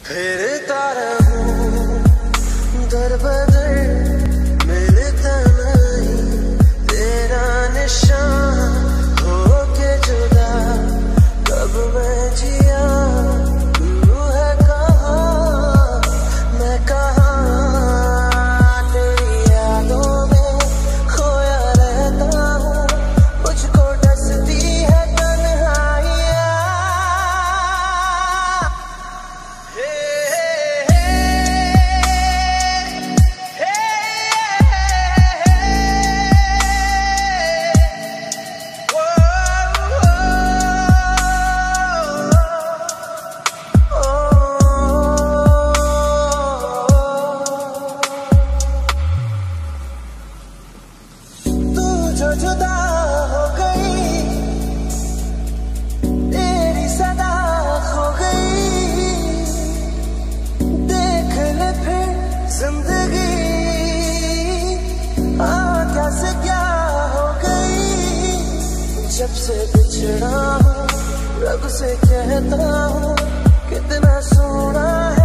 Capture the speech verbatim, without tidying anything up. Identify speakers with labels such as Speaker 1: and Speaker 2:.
Speaker 1: फिरता रहूं दर बदर, मिलता नहीं तेरा निशान, होके जुदा कब मैं जिया, तू है कहाँ मैं कहाँ, तेरी यादों में खोया रहता हूँ, मुझको डसती है तन्हाइयाँ। जो जुदा हो गई तेरी सदा खो गई, देख ले फिर जिंदगी आज्ञा से क्या हो गई। जब से बिछड़ा हूँ रब से कहता हूँ कितना सोना